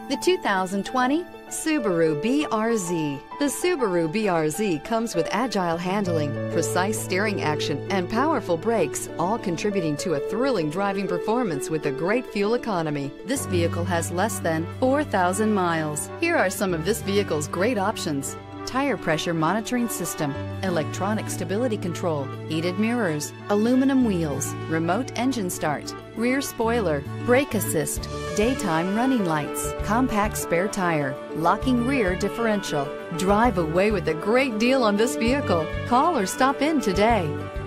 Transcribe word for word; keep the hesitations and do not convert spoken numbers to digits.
The two thousand twenty Subaru B R Z. The Subaru B R Z comes with agile handling, precise steering action, and powerful brakes, all contributing to a thrilling driving performance with a great fuel economy. This vehicle has less than four thousand miles. Here are some of this vehicle's great options: tire pressure monitoring system, electronic stability control, heated mirrors, aluminum wheels, remote engine start, rear spoiler, brake assist, daytime running lights, compact spare tire, locking rear differential. Drive away with a great deal on this vehicle. Call or stop in today.